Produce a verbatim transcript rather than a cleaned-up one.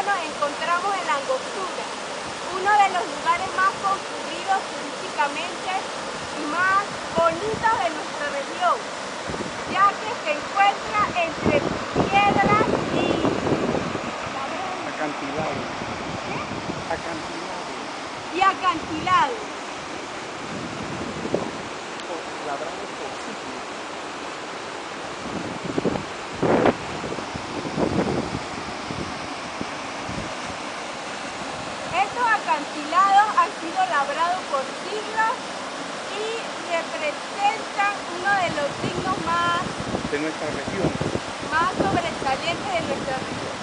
nos encontramos en La Angostura, uno de los lugares más concurridos turísticamente y más bonitos de nuestra región, ya que se encuentra entre piedras y acantilados. ¿Qué? Acantilados. Y acantilados. Labrados por siglos. Estos acantilados han sido labrados por siglos y representan uno de los signos más, de nuestra región. más sobresalientes de nuestra región.